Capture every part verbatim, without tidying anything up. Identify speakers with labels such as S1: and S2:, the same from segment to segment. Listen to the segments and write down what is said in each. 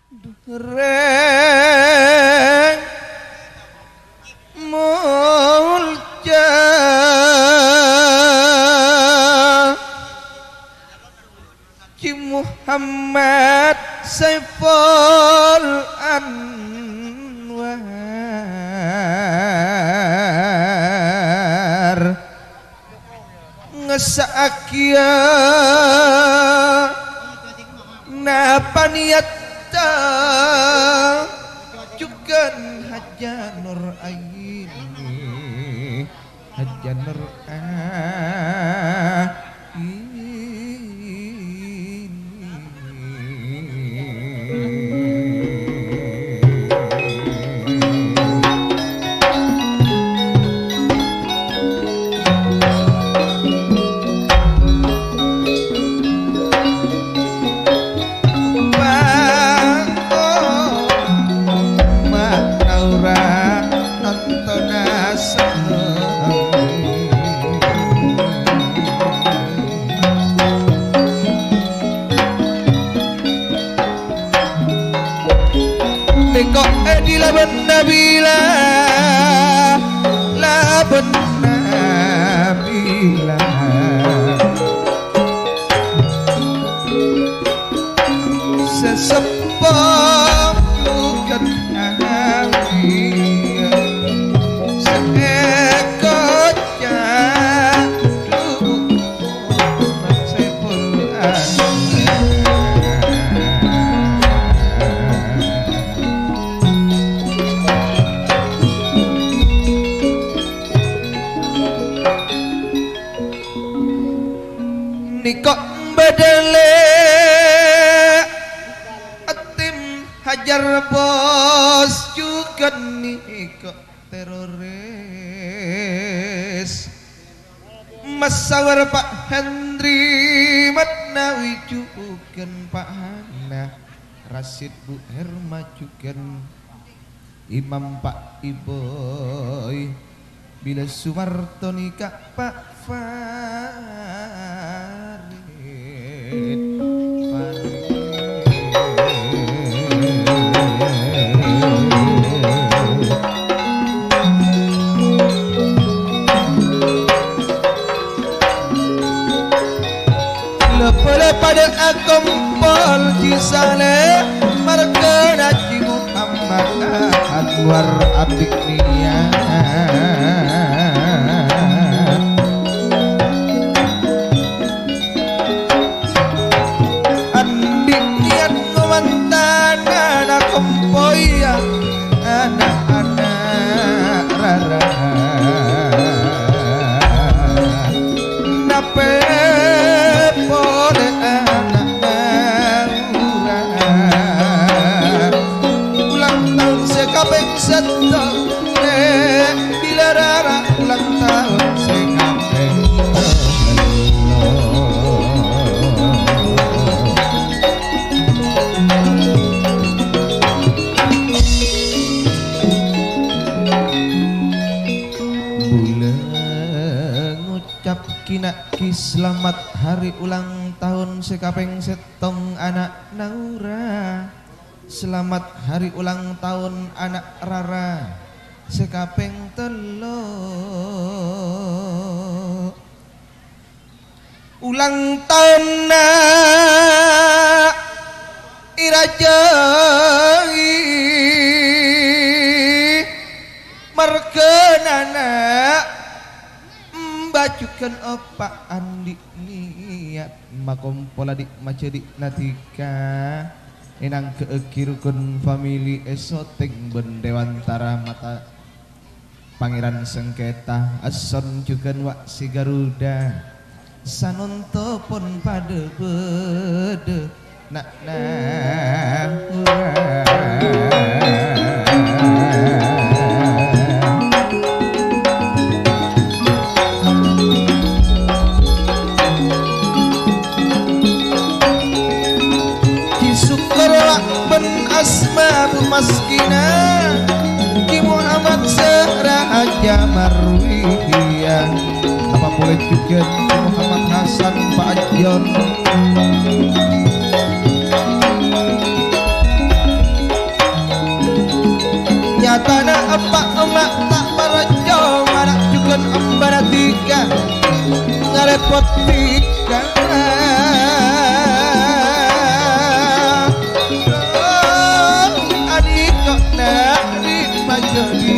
S1: Reng mulja Ci Muhammad Saiful Anwar ngesakia napa niata juga Haja Nur Aini Haja Nur laban nabila laban nabila sesepok bukan ahli seekor jadul Saiful Niko badale atim hajar bos juga niko teroris masawar Pak Hendri Matnawi juga Pak Hana Rasid Bu Herma juga Imam Pak Iboy bila Suwarto nikah Pak Farid Farid lepele pada akompol cisale markana Ci Muhammad Anwar abdik niat kompoya anak-anak rara nape pole anak naura ulang tahun sekapeng setong bila rara ulang tahun sekapeng Kinaki selamat hari ulang tahun sekapeng setong anak Naura selamat hari ulang tahun anak Rara sekapeng telo ulang tahun na irajai merkenana bajukan opa andi niat makompola dik macedik natika enang keekirukun famili esoteng bendewantara mata pangeran sengketa ason juga wak si Garuda sanonto pon pada bede nak nah asma'ul maskina Ci Muhammad Seraja Marwiyah apa boleh juga Ci Muhammad Hasan Pak Ajon potika adik kok dari majoni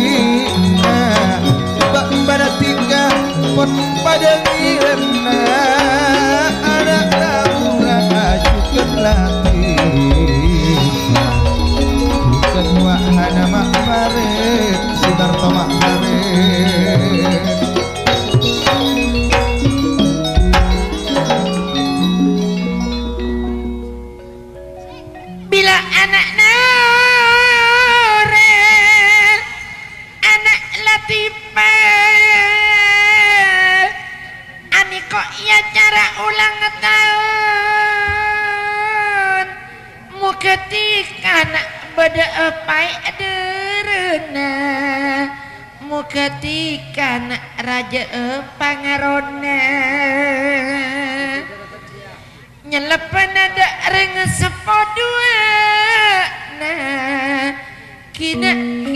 S1: bak baratika pot pada ngirena anak laura ajukan latih bukan wahana mak maret sidarto mak maret
S2: bila anak Nurel anak Latifah ani kok ya cara ulang tahun mu ketika nak beda epai aderena mu ketika nak raja pangarona nyelepan ada reng sepodua nah kina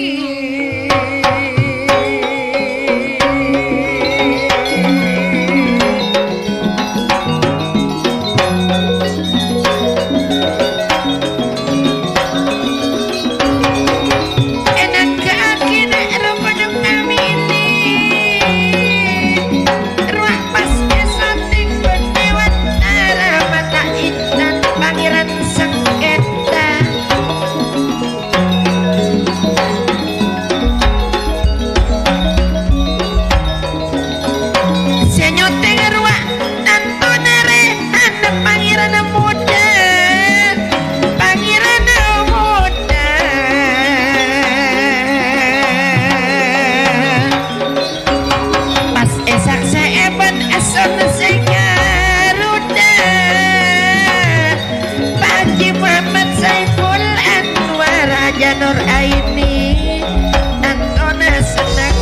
S2: Nur Aini Antona senang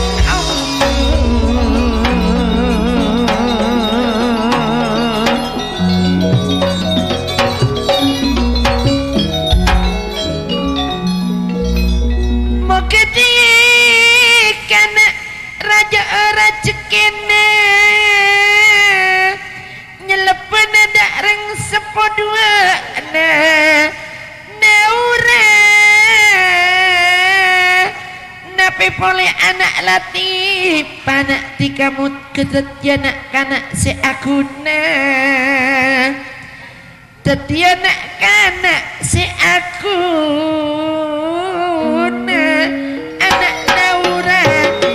S2: mau kedikan raja rajekene nyelepen ada reng sepodua nah neure nape pole anak Latif panak tikamut ketetiana kanak se akuna tetiana kanak se akuna anak Laura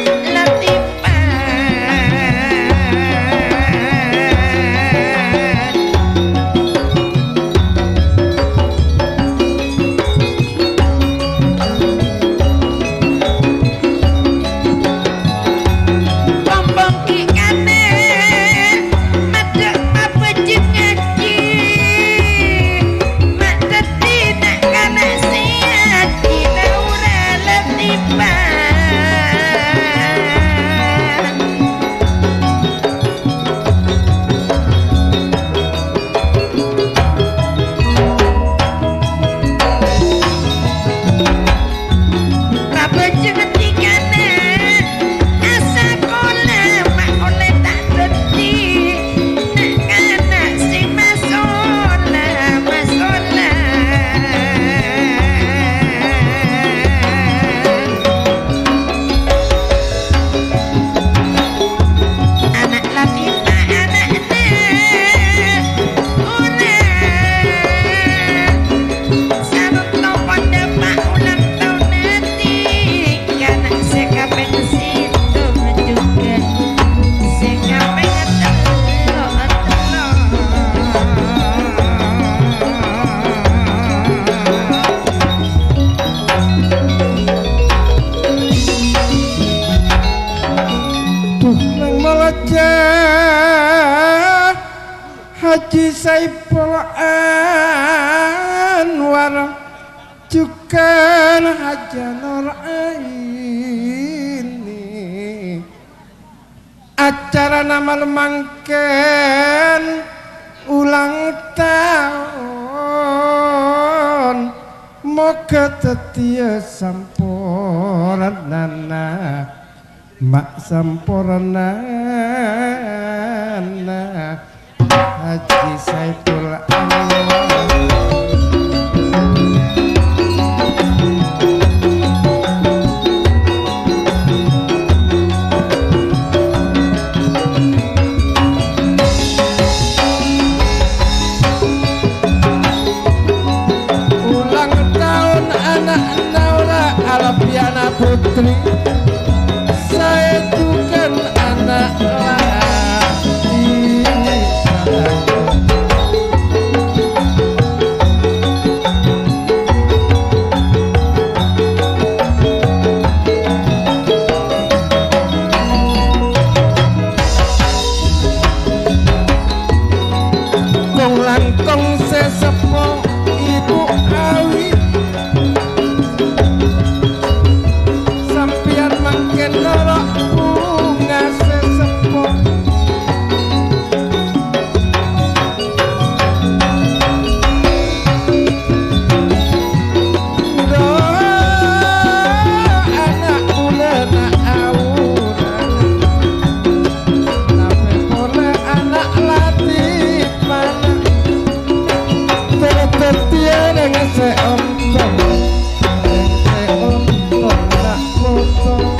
S2: Haji Saiful Anwar juga Haji Nur Aini acara nama mangken ulang tahun moga tetia samporanana mak samporanana
S1: Haji Saiful Anwar. Ulang tahun anak Naura Alfiana Putri. Saya bukan anak laki. Kong langkong sesepo Ibu Awi, sampian mangken norok bunga sesepo. Do anak kula nak awuran, nape pole anak latipan. Tertiada ngese ontong, ngese ontong nak potong.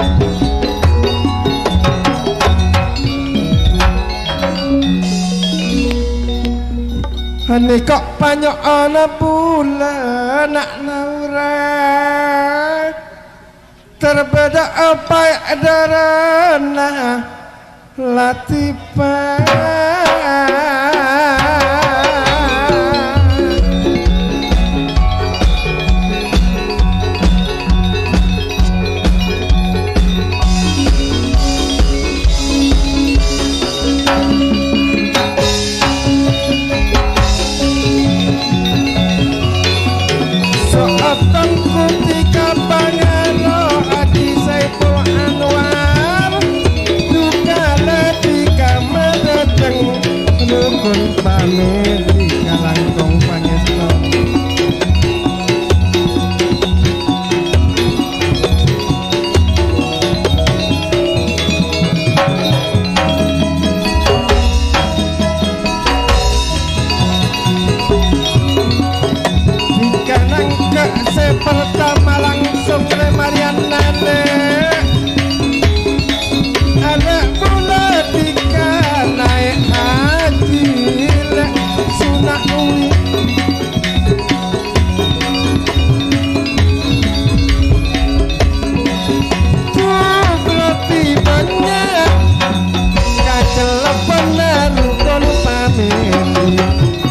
S1: Hani kok panyok ana bulan nak Naura, terbeda apa darana Latifah. Soatan kutika pangano Haji Saiful Anwar, duka letika medeteng rukun pamit di kalangkong pangesto. Pertama langsung ke Mariana dek, anak bula tika naik haji lek sunah uli. Tuh berarti banyak kaceleponan rukun pamit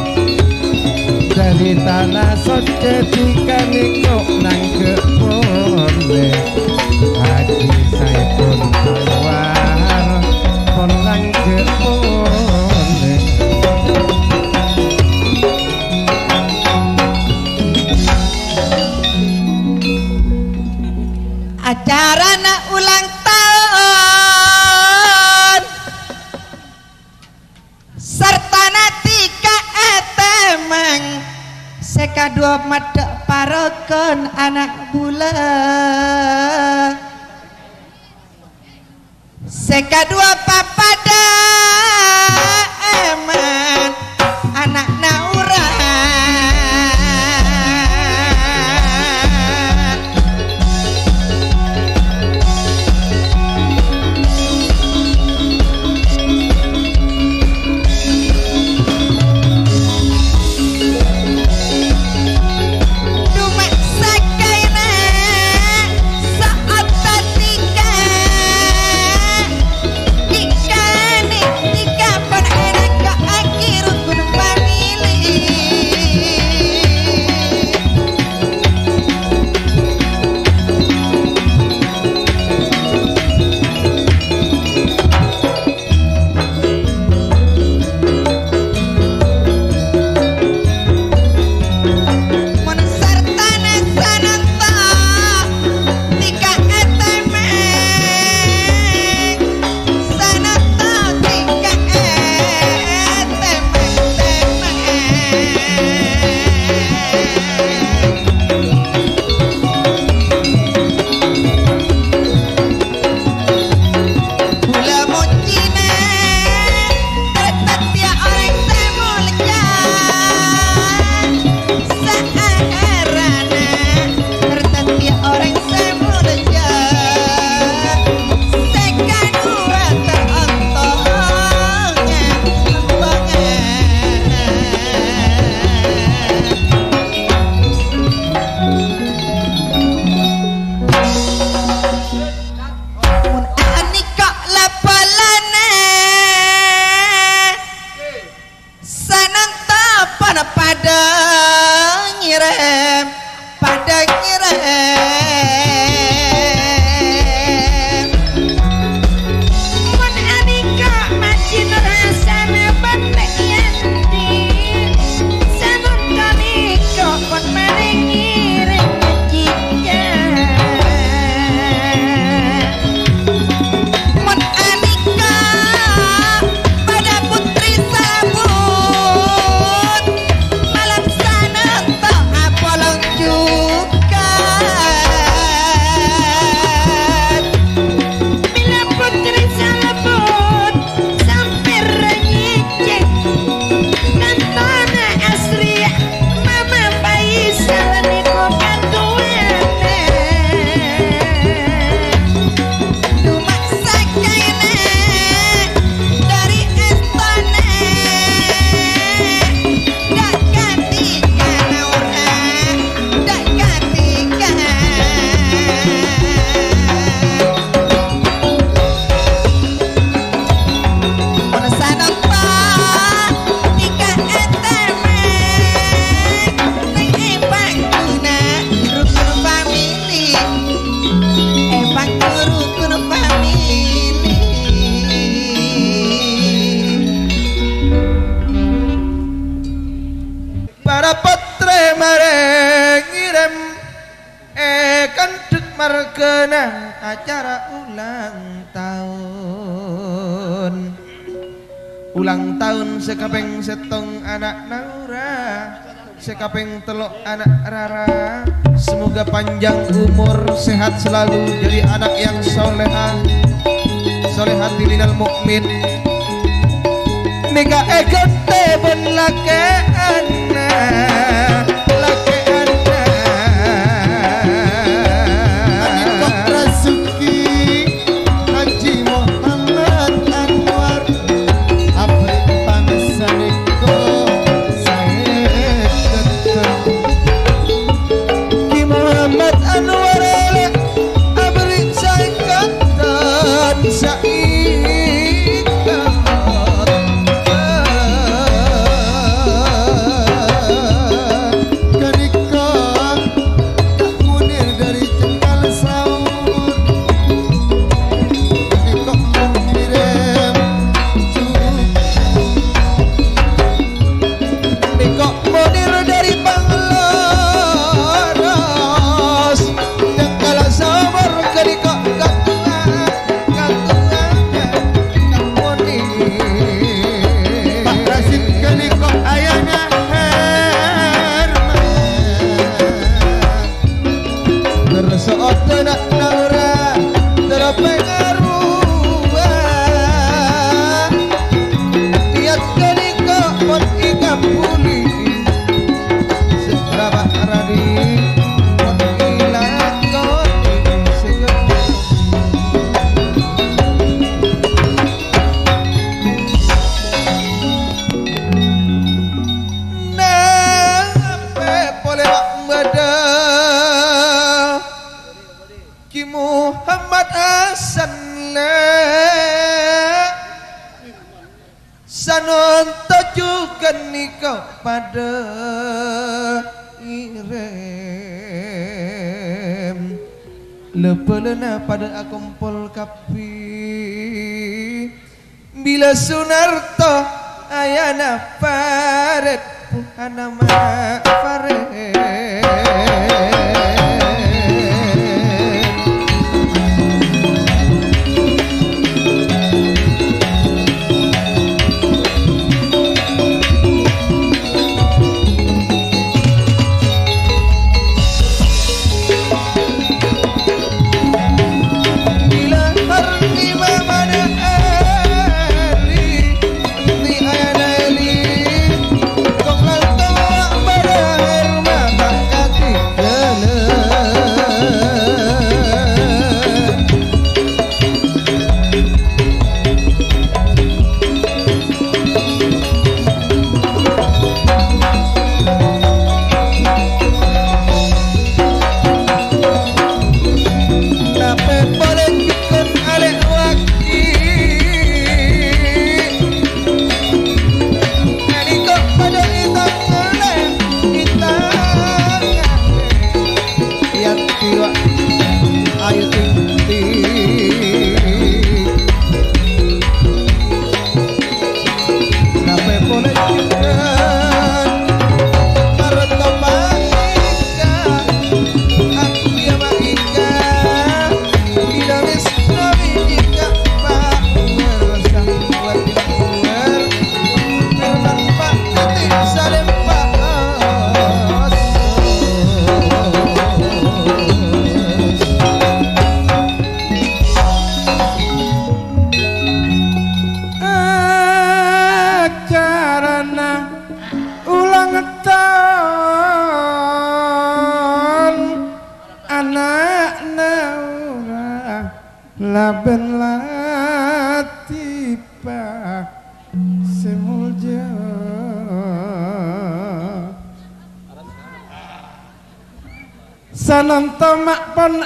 S1: dari tanah soce tika nikok nang kepone. Haji Saiful Anwar pon nang kepone.
S2: Acara nak ulang tahun serta natika etemeng seka dua mata parokon anak bula, seka dua papada eman anak Naura. Tika
S3: pada ngirem
S2: Mun anika macin rasana batek yandi Sanun kanika pun maringi rejika
S3: mun anika pada putri sabut malam sana tak apolong juga
S2: Bila putri salebut sampai renyicik Kantona asri mama bayi saleniku katuane
S3: Dumak sakayana dari estone dak katika naura dak katika Ono sananta tika eteme ning ebang guna rukun famili ebang rukun famili
S1: para patre mareng ngirem eh kandek margenang acara ulang tahun ulang tahun sekaping setong anak Naura sekaping telok anak Rara semoga panjang umur sehat selalu jadi anak yang soleha soleha minal mukmin Nika egote ben lake ana lake ana Anikok Rasuki Haji Muhammad Anwar Abri Pangsaniko Said Ketum Ki Muhammad Anwar Abri Said Ketum Said Muhammad Hasan sanon tujukan nikah pada irem lepelena pada akumpul kapi bila Sunarto ayana Farid puhanama Farid Herman Laben Latifah semulja sananta makpon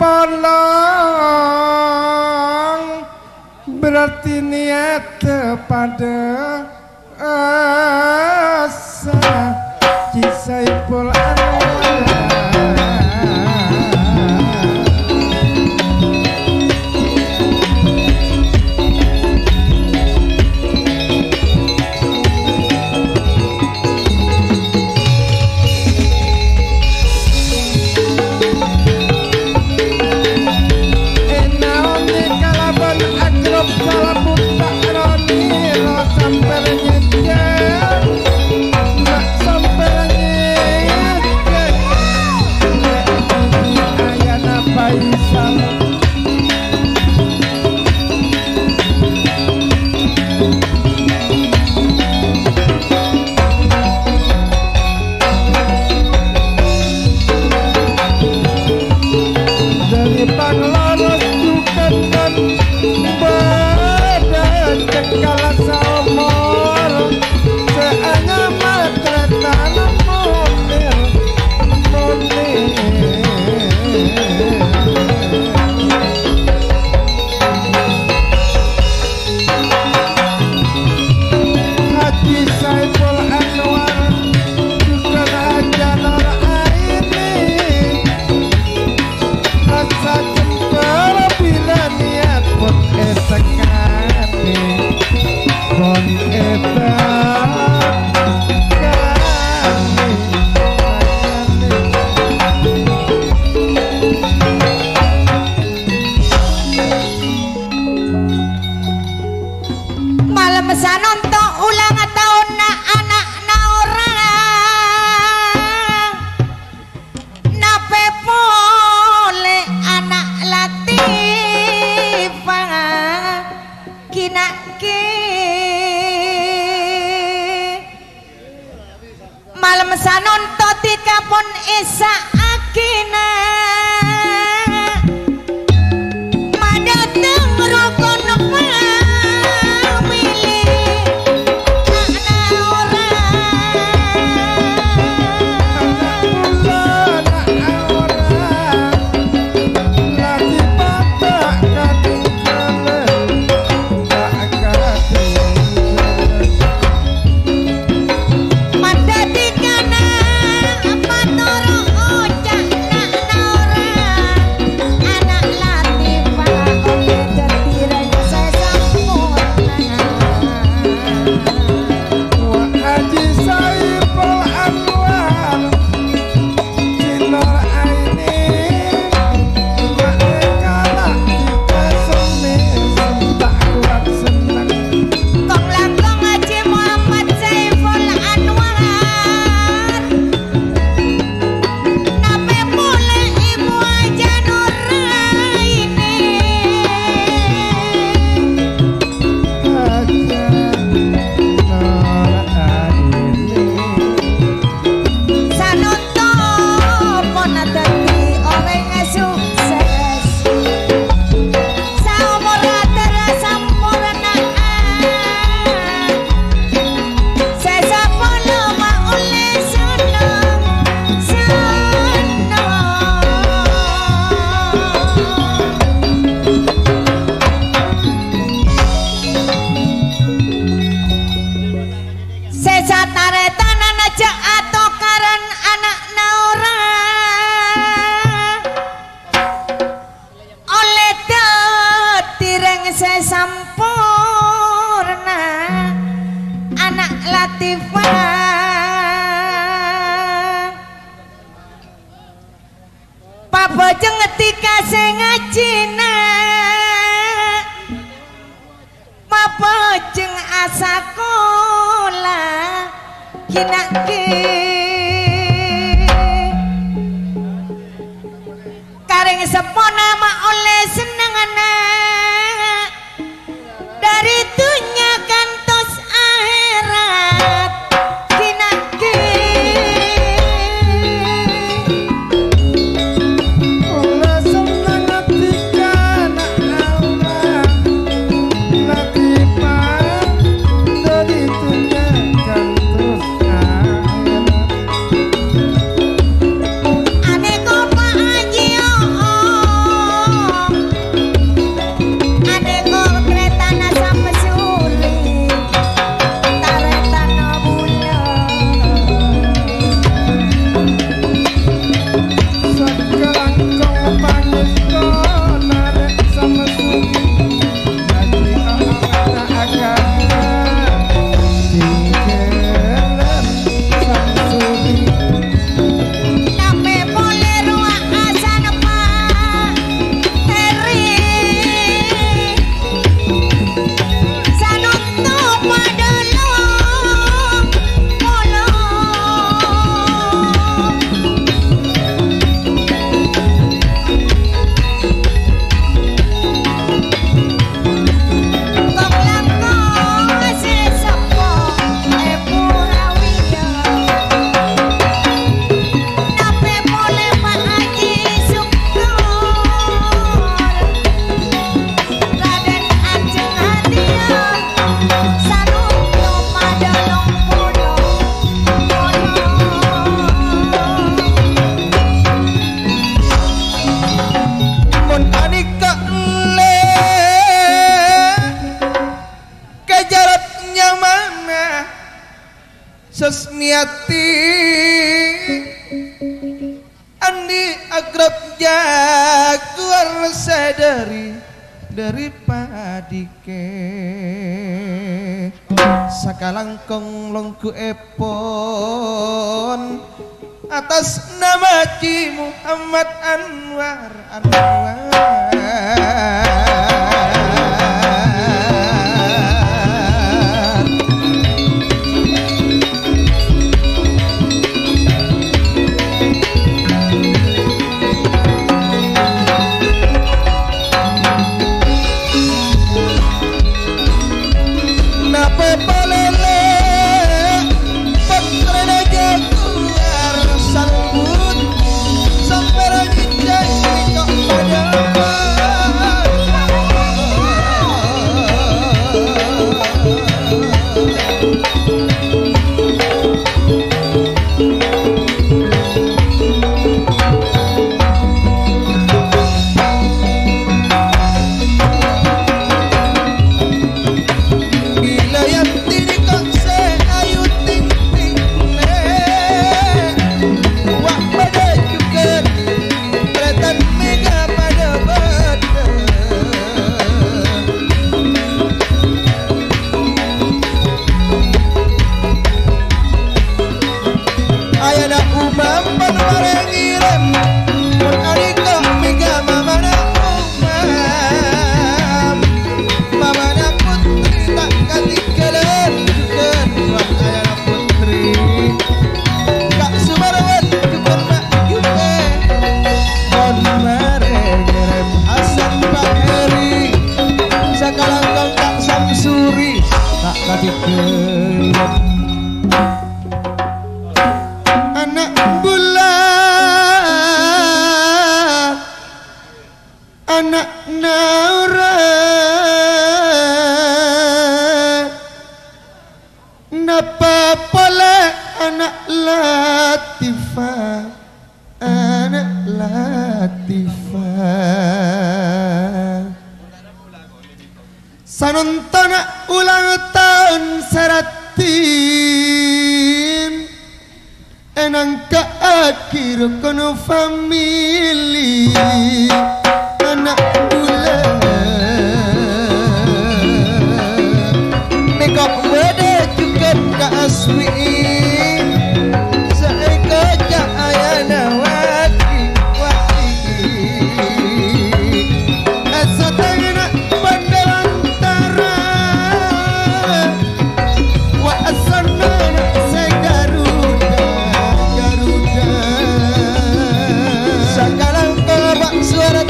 S1: apolong berarti niat pada asa Cisaipul Anwar
S2: dari dunia kantos akhirat kinaki
S1: Ola senang tiga anak Sumiati Andi agrab jaguar sadari dari padike sakalangkong longku epon atas nama Ci Muhammad Anwar Anwar anak bulan anak naura napa pole anak latifah anak latifah sanontona ulang tahun seratin enang ke akhir kono family anak bulan nekok beda juga ke aswi seekaja ayana wati wati asatana bandantara wa asana Garuda sakalang kalabak suara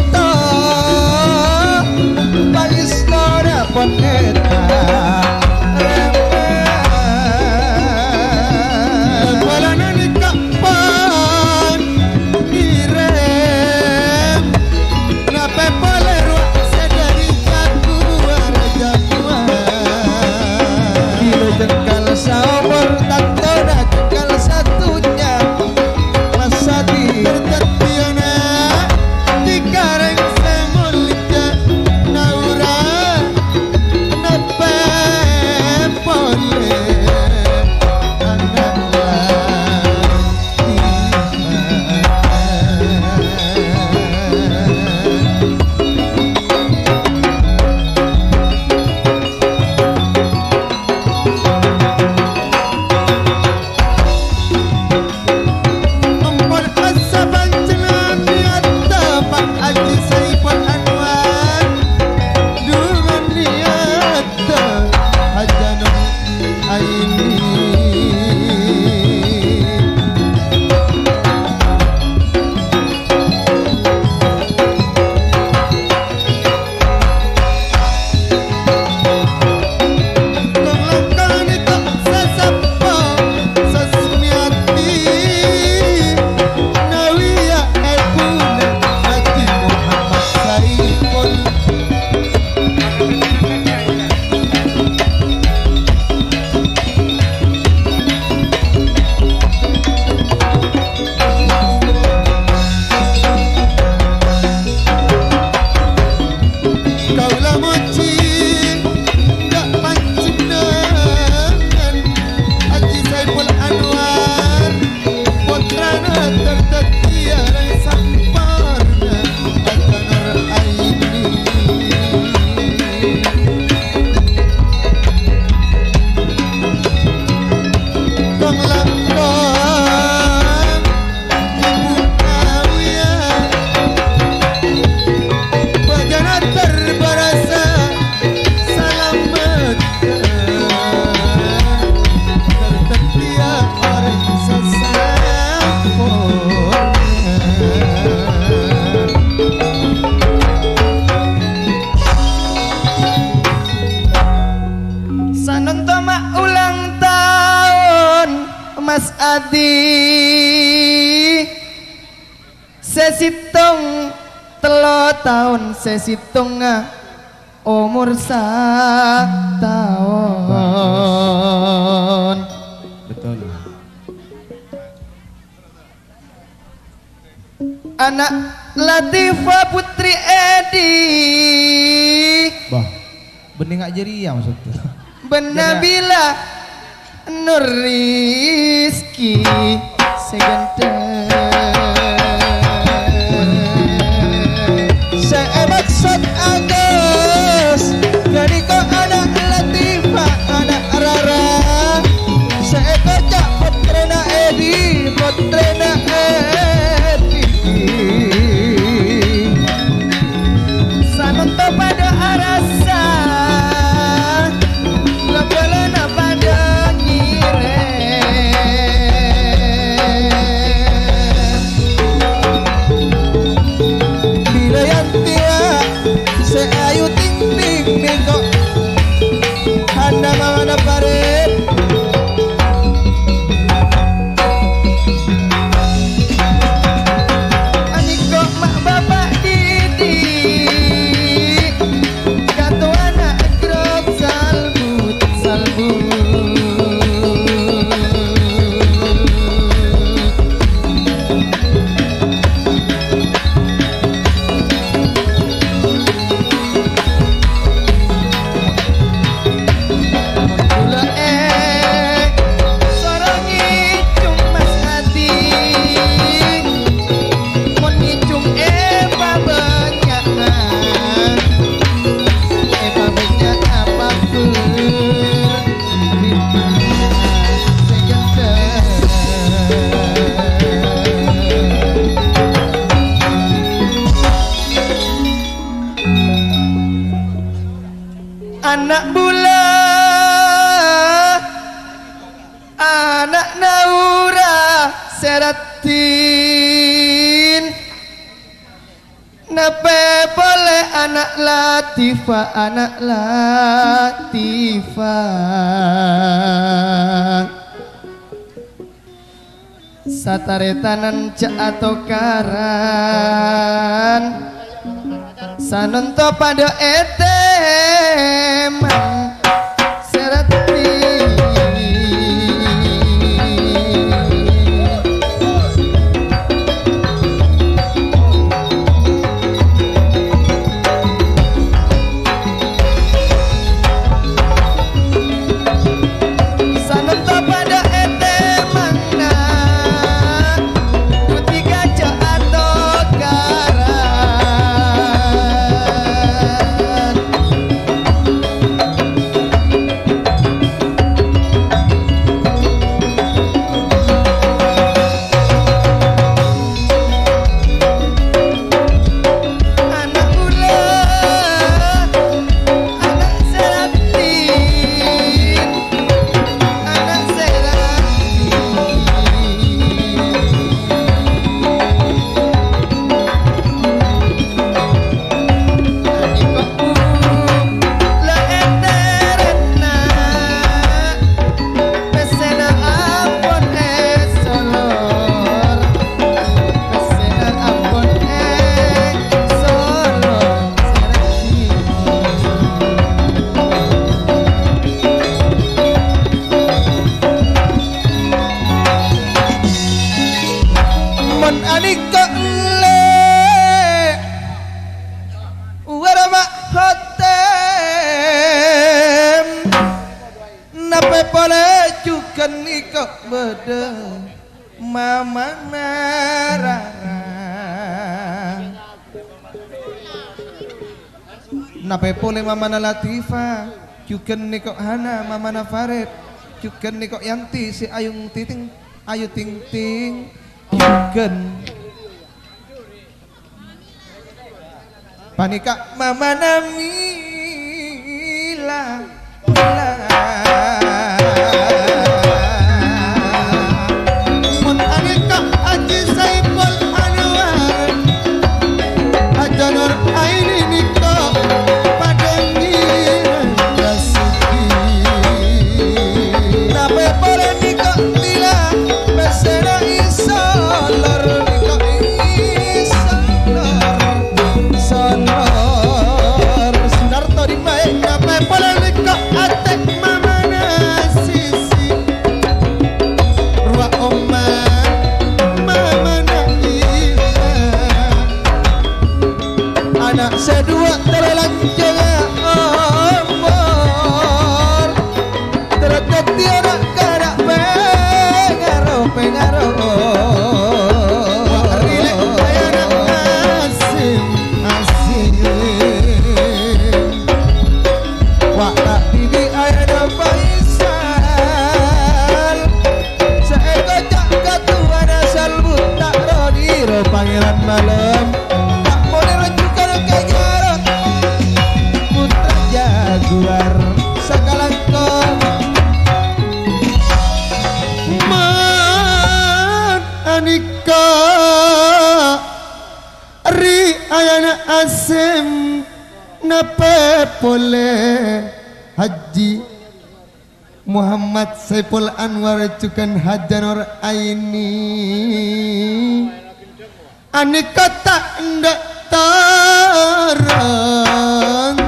S3: Adi sesitung telo tahun sesitung umur setahun.
S1: Betul.
S3: Anak Latifah Putri Edi
S1: Bah, bening gak jadi ya maksudnya.
S3: Benabila Nur Rizki Seganteng Saya maksud Agus Jadi kau anak Latifah anak Rara Saya kocak Putrena Edi Putrena Edi Sanonto pada arasa Lebalana pada ngire Bila yang tia Seayu ting ting niko Handa mana paret Aniko mak bapak didik Katu anak grok salbut salbut Gula eh sorongi cung mas hati Mon ngicung eba banyak Eba banyak apa pun Anak bula Anak Naura Seratin Nape boleh anak Latifah Anak Latifah Sataretanan cak atau karan Sanonto pada eteman Serati Sanonto pada eteman Putih gajah atau karan Anak ula Anak Seratin Anak Seratin Adikku la enterena Pesena ampun esolor Pesena ampun esolor Mon anika le warama hotem Nape pole juga niko bede Mama Narara Nape pole Mama na Latifah juga niko Hana Mama na Farid juga niko Yanti si Ayung Titing Ayu Ting Ting juga Panika Mama Namila Mun anika Haji Saiful Anwar Aja Nur Aini Niko Padengi Rasuki Nape pole Niko Tila sedua terlanjang umur terjadi anak kanak pengaruh pengaruh rilek anak asim asim wak tak bibi anak Faisal seego cak katuan asal buta rodiro pangeran malam tak boleh lanjutkan kejarah putra jaguar sakalangkong man anika ri ayana asem nape boleh Haji Muhammad Saiful Anwar cukan hajanor aini anika tak ndak tarang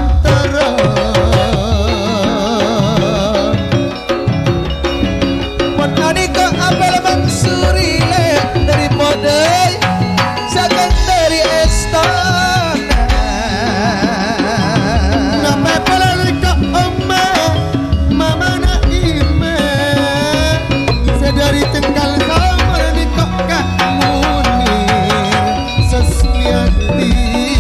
S3: tarang pun anika apel mansurile dari modai sakan dari istana nama pelalika oma mama naime sedari tengkal kamar nikah kak munir sesmiati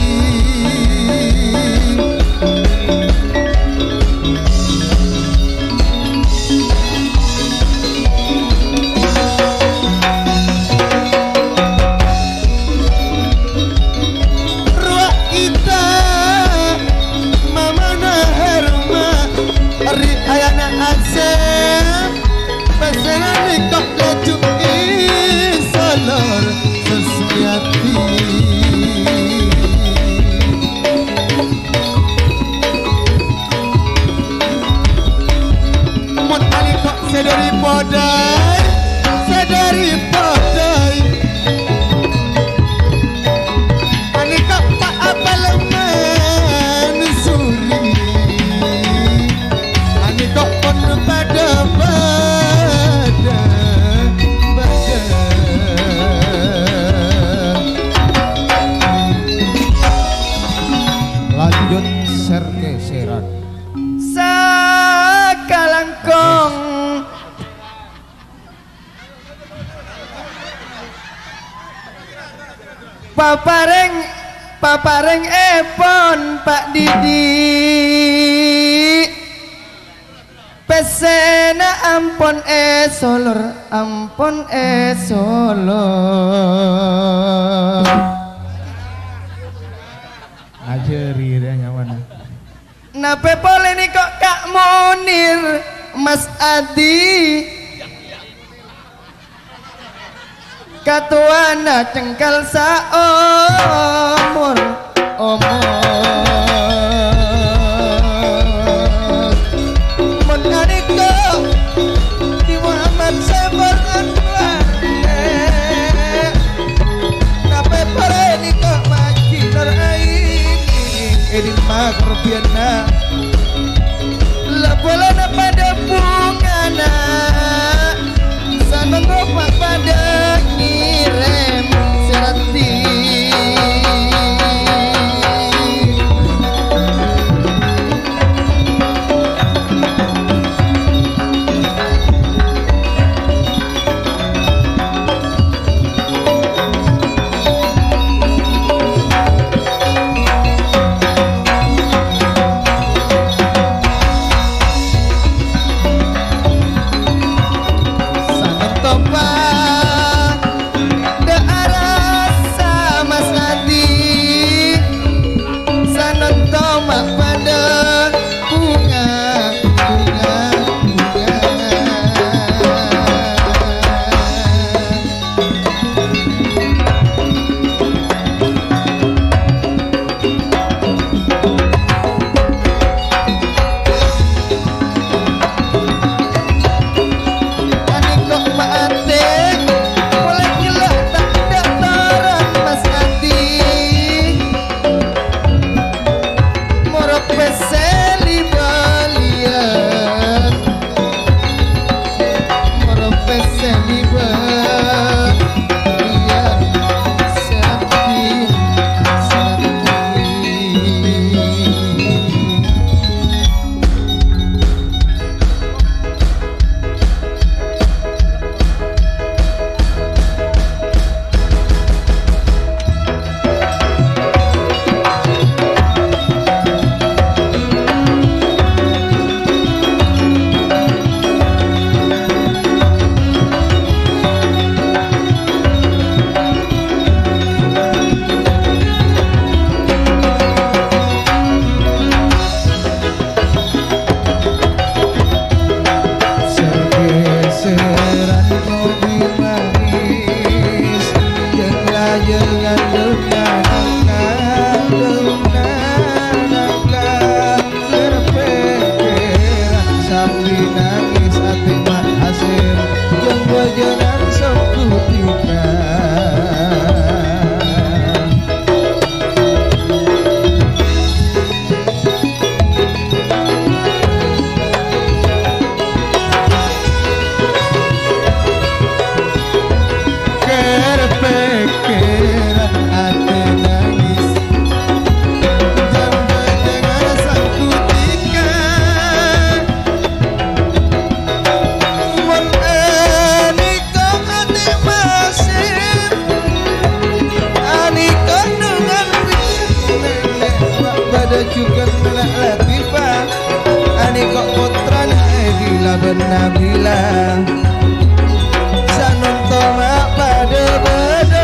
S3: ruak kita mama na herma ri ayana asem pesena nikah leju isolor sesmiati mun aliko sedari podai sedari podai anika pak apal mansuri anika pun pada pada pada lanjut sergeseran
S2: sakalangkong papareng papareng epon Pak Didi pesena ampon e solor ampon e solor
S3: ajeri dia nyawana
S2: nape boleh nih kok Kak Munir Mas Adi katuana cengkal saumur umur mun anika di Muhammad Sabar Anwar nape boleh nih kok maji nur aini
S3: edin makarbiana
S2: Lapolana pada bungana Sana ngopak pada ngirem serati
S3: juga melak latifah ani kok putrana gila benabila sanon toma pada pada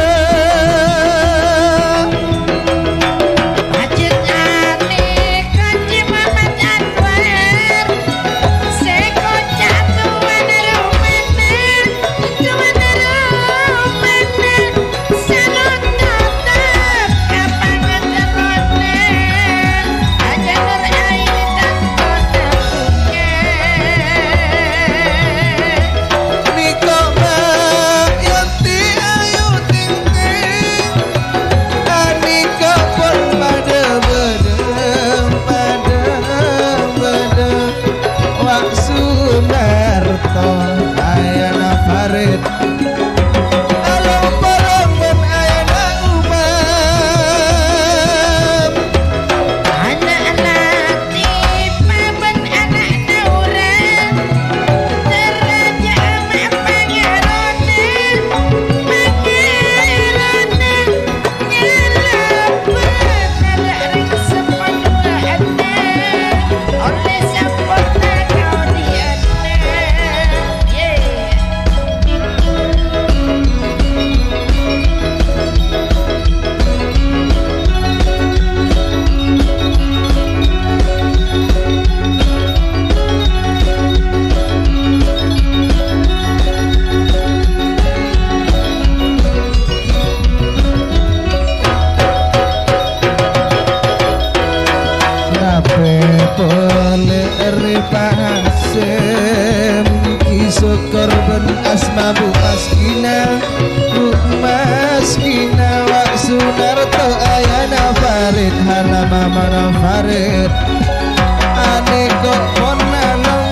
S3: korban asma bu maskina bu maskina wa sunarto ayana farid hana mama na farid ane kok pona nong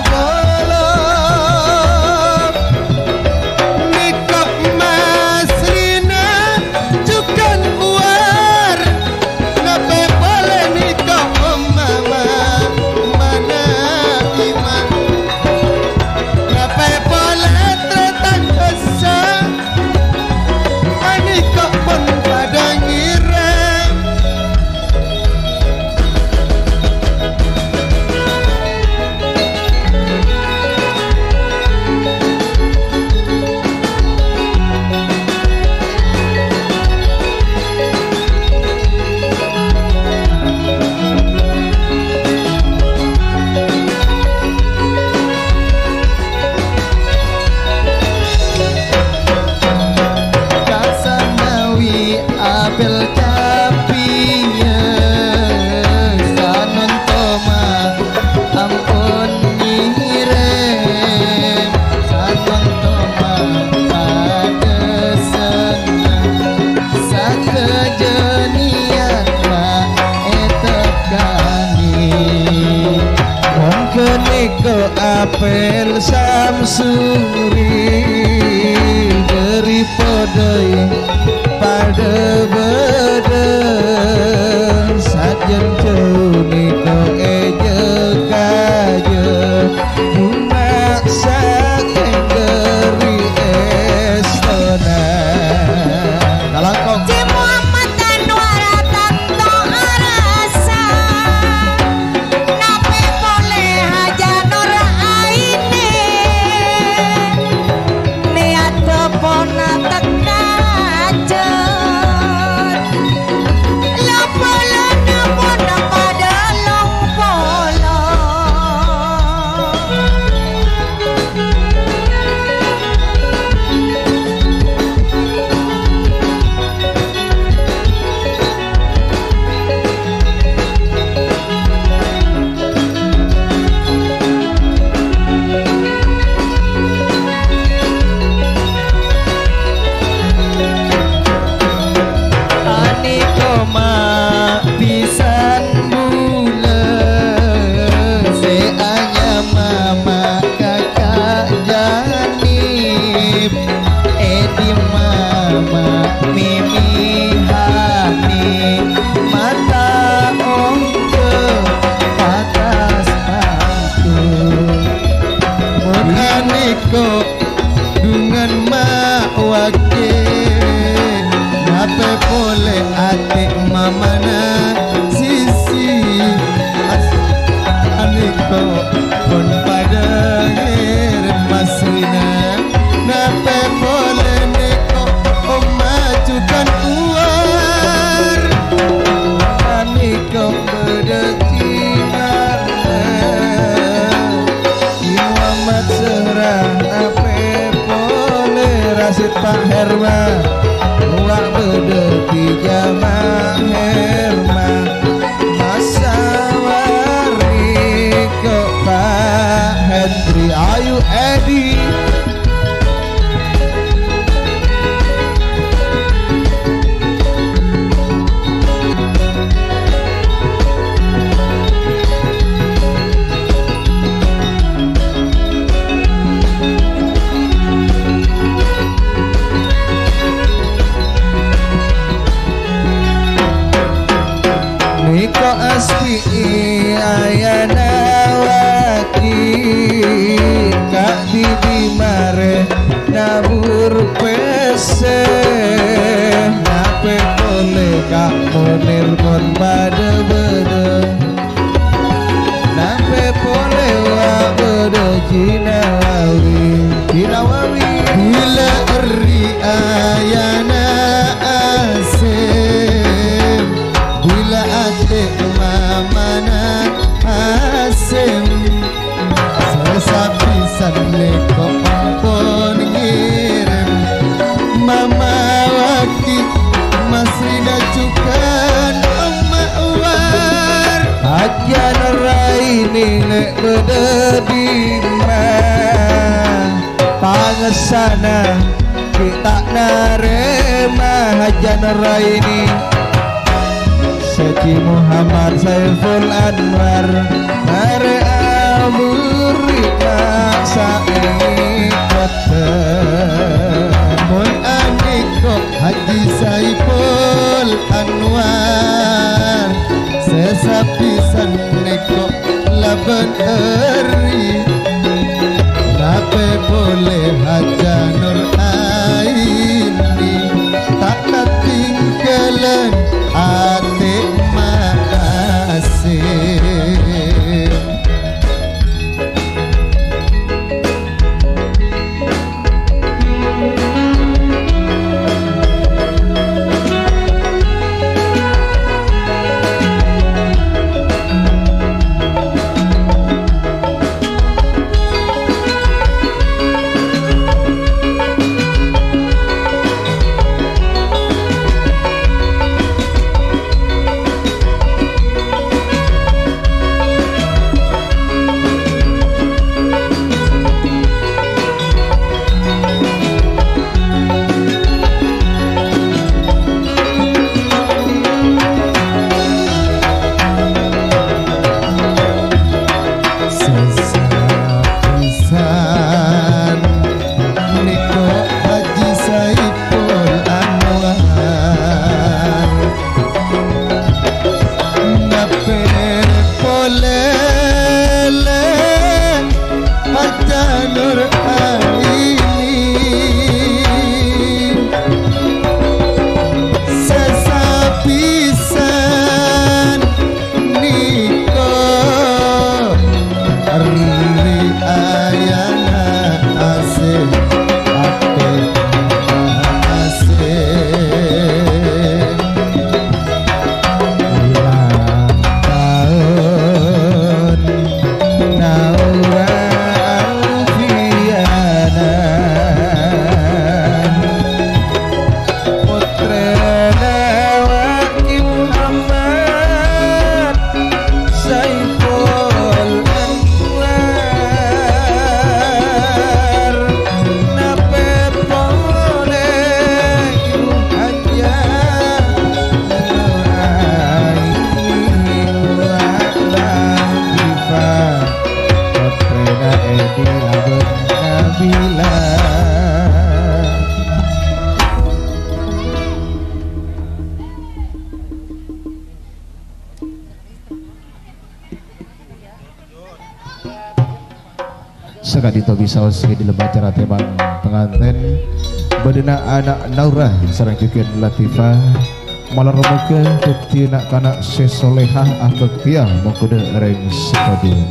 S3: kolom nikok masrina cukan buar nape boleh nikok mama mana iman nape apel capinya sanon toma ampun nirem sanon toma pada senang sakejenian pak etekani mungkin ke apel samsuri dari podoi pada badan sajen cuni ko eje kaje memaksa kenderi estona kalangkong
S4: Ci Muhammad Anwar tanto arasa nape boleh haja nur aine niat pona teka
S3: dengan mak wake nape boleh atik mamana sisi kok pun pada ngirim masrina nape boleh neko om majukan uar ani kok berdekinar Muhammad serah nape boleh Rasid Pak Herman Wak berdeki jamaah Herman masa warni kok Pak Hendri Ayu Edi Niko aspi ayana waki Kak Bibi mare nabur pese Nape boleh Kak Munir pun pada bede Nape boleh wak bede Cinawawi Cinawawi Bila eri ayana asem Bila adik mamana asem Sesapisan leko pun ngirim Mama waki masrina cukan Oma uar Hajan raini lek bedebima Pangesana kita narema Hajan raini Seki Muhammad Saiful Anwar Mare amuri maksa ikota Mun aniko Haji Saiful Anwar Sesapisan neko laban eri Nape boleh Haja Nur Aini Tak ketinggalan atik makasih
S1: Sakadito bisa usai di lembaga acara tebang pengantin Badena anak Naura sareng juga Latifah malar muka bukti nak kanak sesolehah akak tiang mengkuda reng sepadu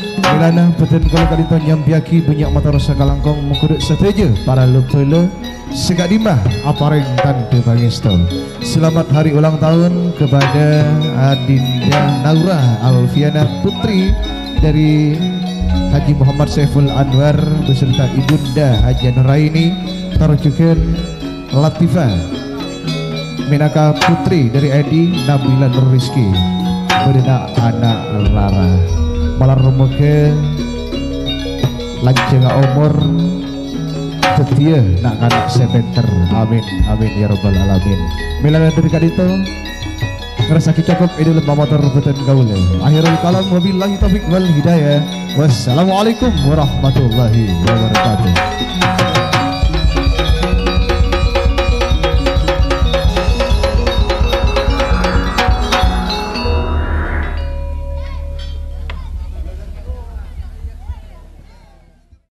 S3: Milana beten kalau kalito nyampiaki banyak motor sakalangkong mengkuduk setuju para lupele segak dimah apareng tante pangesto. Selamat hari ulang tahun kepada Adinda Naura Alfiana Putri dari Haji Muhammad Saiful Anwar beserta Ibunda Haji Nuraini Tarujuken Latifah Minaka Putri dari Edi Nabila Nur Rizki Berdena anak Rara malar rumeke lanjeng umur setia nak anak sebenter amin amin ya rabbal alamin. Milana dari kadito ngerasa cukup idul motor beten gaule. Akhirul kalam wabillahi taufiq wal hidayah. Wassalamualaikum warahmatullahi wabarakatuh.